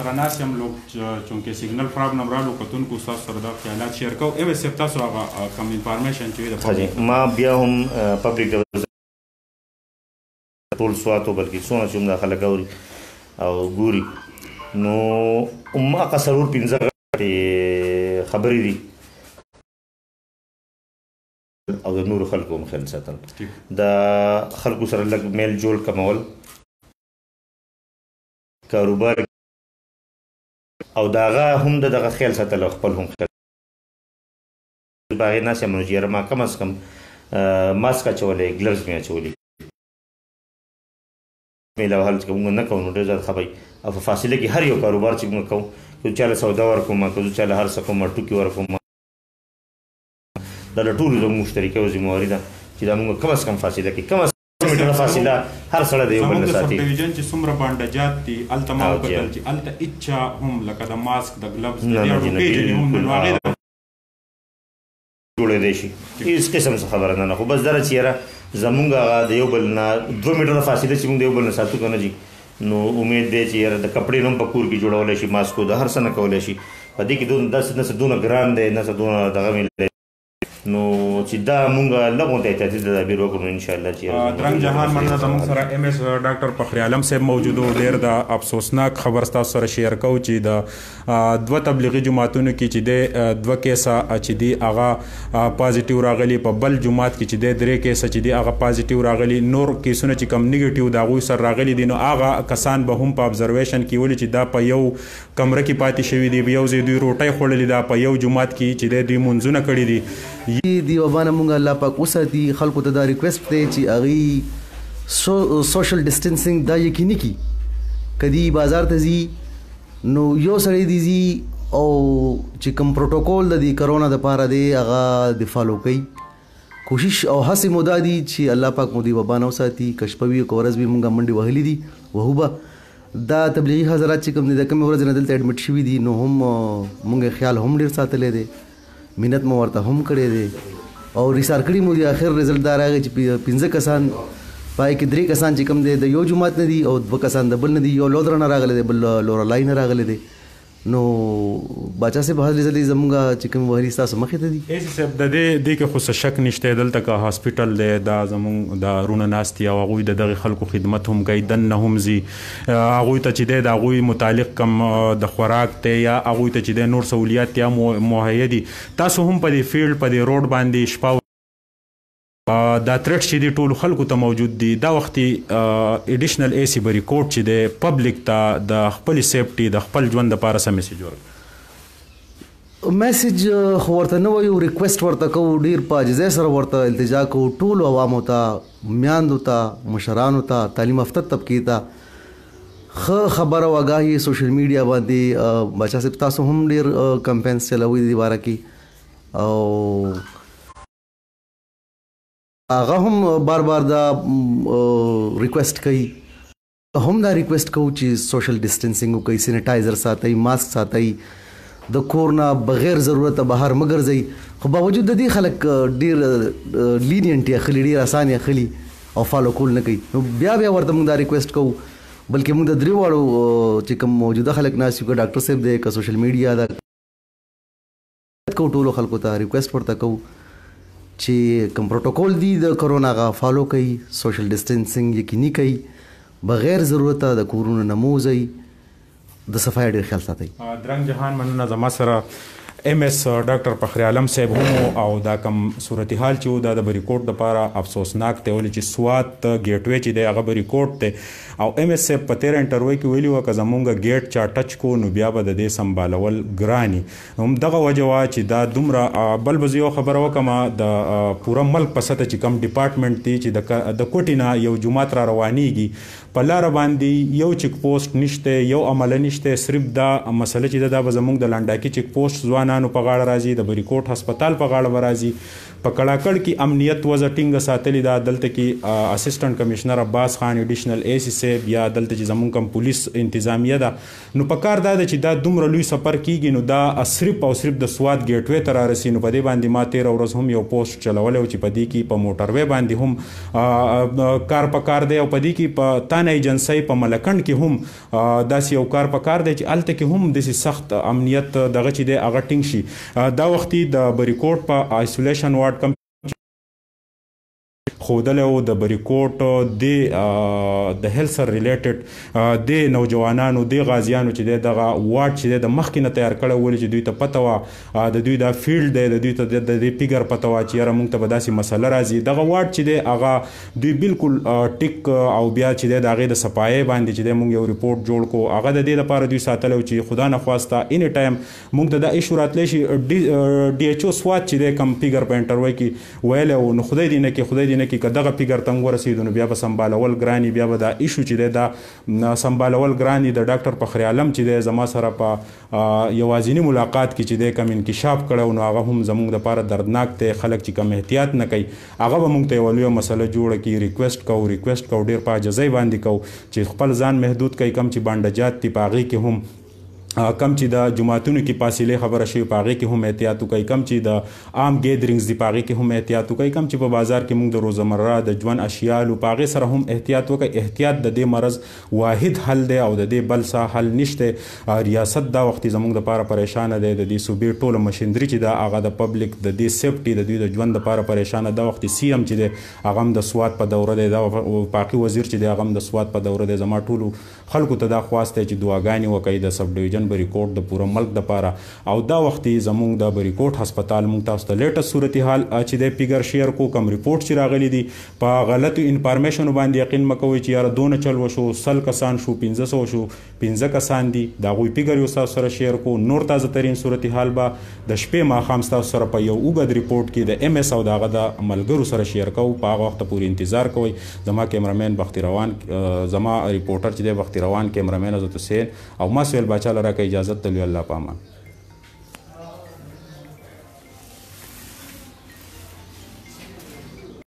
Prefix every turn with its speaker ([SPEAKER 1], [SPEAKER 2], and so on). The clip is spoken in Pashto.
[SPEAKER 1] سره ناست یم چونکې سیګنل پرابلم رالو کتونکو ستاسو سره دا خیالات شیر کوو ایم ایس صاحب تاسو هغه کم انفارمیشن چې وي
[SPEAKER 2] د ما بیا هم پبلک ټول سواتو بلکې څونه چې هم دا خلک اوري او ګوري نو هماغه څلور پنځه غټې خبرې دي او د نورو خلکو هم خیال ساتل د خلکو سره لږ میل جوړ کمول کاروبار او د هغه هم دغه خیال ساتل او خپل هم خیال باغې ناست یم نو چې یاره ما کم از کم ماسک اچولی ګلوز مې اچولی میله وهل چې موږ نه کوو نو ډېر زیات ښه وي او په فاصله کې هر یو کاروبار چې موږ کوو که چا له سودا ورکوم که زه چا له هر څه کوم ټوکي ورکوم دا له ټولو زموږ مشترکه او ذمهواري ده چې دا موږ کم از کم فاصله کې کم از میټره فاصله هر سړی د یو بل نه ساتي
[SPEAKER 1] زموږ د سب ډویژن چې څومره بانډجات دي هلته ما وکتل چې هلته هېچا هم لکه د ماسک د ګلوز د دې اړو پېژنې هم نو هغې
[SPEAKER 2] جوړېدی شي هېڅ قسم څه خبره نه خو بس دا چې یاره زمونږ هغه د یو بل نه 2 میټره فاصله چې موږ د یو بل نه ساتو که نه جي نو امید دی چې یاره د کپړې نه هم په کور کې جوړولی شي ماسکو د هر څه نه کولی شي په دې کې داسې نه څه دونه ګران دی نه څه دونه دغه مې نو چې دا مونږ لږ احتیاطي تدابیر وکړو انشاءالله چې
[SPEAKER 1] درنګ جهان مننه زموږ سره ایم ایس ډاکټر فخري عالم صاحب موجود و ډېر د افسوسناک خبر ستاسو سره شیر کوو چې د 2 تبلیغي جماعتونو کې چې دی 2 کیسه چې دی هغه پازیټیو راغلي په بل جماعت کې چې دی 3 کیسه چې دی هغه پازیټیو راغلي نور کیسونه چې کم نیګیټیو د هغوی سره راغلي دي نو هغه کسان به هم په ابزرویشن کې ولي چې دا په یو کمره کې پاتې شوي دي یو ځای دوی روټۍ خوړلې ده په یو جماعت کې چې دی دوی مونځونه کړي دي
[SPEAKER 3] دی وبانه مونږ الله پاک وساتي خلکو ته دا ریکویسټ دی چې هغوی سوشل ډسټنسنګ دا یقیني کړي کدی بازار ته ځي نو یو سړی دی ځي او چې کوم پروټوکول د دې کرونا دپاره دی هغه د فالو کوي کوشش او هڅې مو دا دي چې الله پاک مو دې وبا نه وساتي که شپه وي که ورځ وي مونږ منډې وهلي دي وهو به دا تبلیغي حضرات چې کوم دي د کومې ورځې نه دلته اډمټ شوي دي نو هم مونږ خیال هم ډېر ساتلی دی منت مو ورته هم کړی دی او ریسار کړي مو دي اخر رزلټ دا راغی چې 15 کسان پای کې 3 کسان چې کوم دی د یو جماعت نه دي او 2 کسان د بل نه دي یو لودره نه راغلی دی بل لورلای نه راغلی دی نو باچا صاحب حاضر ځلې زموږ چې کوم وهري ستاسو مخې ته دي
[SPEAKER 1] ایسي صاحب د دې کې خو څه شک نشته دلته که هاسپیټل دی دا زموږ د رونه ناست دي او هغوی د دغې خلکو خدمت هم کوي دننه هم ځي هغوی ته چې دی د هغوی متعلق کم د خوراک دی یا هغوی ته چې دی نور سهولیات یا مهیا دي تاسو هم په دې فیلډ په دې روډ باندې شپه دا ترټ چې دی ټولو خلکو ته موجود دي دا وختي ایډیشنل ای سی بری کوډ چې دی پبلک ته د خپل سیفټي د خپل ژوند دپاره څه میسیج ورکړي
[SPEAKER 3] میسیج خو ورته نه وایو ریکویسټ ورته کوو ډېر په عاجزۍ سره ورته التجا کوو ټولو عوامو ته میاندو ته مشرانو ته تعلیم یافته طبقې ته ښه خبره وګاهي سوشل میډیا باندې بچا صاحب تاسو هم ډېر کمپینس چلوي دې باره کې او هغه هم بار بار دا ریکویسټ کوي هم دا ریکویسټ کوو چې سوشل ډسټنسنګ وکړئ سینیټایزر ساتئ ماسک ساتئ د کور نه بغیر ضرورته بهر مه ګرځئ خو باوجود د دې خلک ډېر لینینټ یې اخلي ډېر اسان یې اخلي او فالو کول نه کوي نو بیا ورته موږ دا ریکویسټ کوو بلکې موږ د 3 واړو چې کوم موجوده خلک ناست یو که ډاکټر صاحب دی که سوشل میډیا دا کوو ټولو خلکو ته ریکویسټ ورته کوو چې کوم پروټوکول دی د کرونا هغه فالو کوي سوشل ډسټنسنګ یقیني کوي بغیر ضرورته د کورونو نه مه وځئ د صفایي ډېر خیال ساتئ
[SPEAKER 1] درنګ جهان مننه زما سره ایم ایس ډاکټر فخري عالم صاحب هم او دا کم صورتحال چې و دا د بریکوټ دپاره افسوسناک دی ولې چې سوات ګیټ وی چې دی هغه بریکوټ دی او ایم ایس صاحب په تېره انټرویو کې ویلي وه که زمونږ ګیټ چا ټچ کو نو بیا به د دې سمبالول ګراني هم دغه وجه وه چې دا دومره بل به زه یو خبره وکړم د پوره ملک په سطح چې کم ډپارټمنټ دی چې د کوټې نه یو جومات را روانیږي په لاره باندې یو چیک پوسټ نشته یو عمله نشته صرف دا مسله چې دا به زمونږ د لنډاکي چیک پوسټ ځوانان ځوانانو په غاړه راځي، د بریکوټ هسپتال په غاړه به راځي. په کړاکړ کې امنیت وضع ټینګه ساتلې ده. دلته کې اسسټنټ کمشنر عباس خان ایډیشنل اے سی صاحب یا دلته چې زمونږ کوم پولیس انتظامیه ده، نو په کار دا ده چې دا دومره لوی سفر کیږي، نو دا صرف او صرف د سوات ګیټ وې ته رارسي. نو په دې باندې ما 13 ورځ هم یو پوسټ چلولی و چې په دې کې په موټر وې باندې هم کار په کار دی، او په دې کې په تانه ایجنسۍ په ملکنډ کې هم داسې یو کار په کار دی چې هلته کې هم داسې سخت امنیت دغه چې دی هغه ټینګ شي. دا وختي د بریکوټ په آیسولیشن وارډ کم خودلی و د بریکوټ د هیلث سره ریلیټډ د نوجوانانو د غازیانو چې دی دغه واټ چې دی د مخکې نه تیار کړی ولې چې دوی ته پته وه د دوی دا فیلډ دی، د دوی ته د دې فیګر پته وه چې یاره موږ ته به داسې مسله راځي. دغه واټ چې دی هغه دوی بالکل ټیک او بیا چې دی د هغې د صفایۍ باندې چې دی موږ یو ریپورټ جوړ کړو. هغه د دې لپاره دوی ساتلی و چې خدا نخواسته اینی ټایم موږ ته دا ایشو راتلی شي. ډي ایچ او سوات چې دی کم فیګر په انټروی کې ویلی و، نو خدای دې نه کړي خدای دې نه کړي که دغه فیګر ته ورسېدو نو بیا به سنبالول ګراني، بیا به دا ایشو چې دی دا سنبالول ګراني. د ډاکټر فخر عالم چې دی زما سره په یوازینی ملاقات کې چې دی کم انکشاف کړی نو هغه هم زموږ دپاره دردناک دی. خلک چې کم احتیاط نه کوي هغه به موږ ته یوه لویه مسله جوړه کړي. ریکویسټ کوو ډېر په عاجزۍ باندې کوو چې خپل ځان محدود کوي. کم چې بانډجات دي په هغې کې هم کم چې د جماعتونو کې فاصلې خبره شوي په هغې کې هم احتیاط وکړئ. کم چې د عام ګیدرینګز دي په هغې کې هم احتیاط وکړئ. کم چې په بازار کې موږ د روزمره د ژوند اشیالو په هغې سره هم احتیاط وکړئ. احتیاط د دې مرض واحد حل دی او د دې بل څه حل نشته. ریاست دا وختي زموږ دپاره پریشانه دی. د دې صوبې ټوله مشندري چې ده هغه د پبلک د دې سیفټي د دوی د ژوند دپاره پریشانه. دا وختي سی ایم چې دی هغه هم د سوات په دوره دی، دا وفاقي وزیر چې دی هغه هم د سوات په دوره دی. زما ټولو خلکو ته دا خواست دی چې دعاګانې وکړئ د سب ډویژن بریکوټ د پوره ملک دپاره. او دا وختي زموږ د بریکوټ هسپتال موږ تاسو ته لیټسټ صورتحال چې دی فیګر شیر کو. کم ریپورټ چې راغلی دي په غلطو انفارمیشنو باندې یقین مه کوئ چې یاره دونه چل وشو 100 کسان شو 500 شو 15 کسان دي د هغوی فیګر یو تاسو سره شیر کو. نور تازه ترین صورتحال به د شپې ماښام تاسو سره په یو اوږد ریپورټ کې د ایم ایس او د هغه د ملګرو سره شیر کوو. په هغه وخته پورې انتظار کوئ. زما کیمرامین بختي روان، زما ریپورټر چې دی بختي روان، کیمرامین عزت حسین او ما سهیل باچا له راکړه اجازت. تلو الله په امان.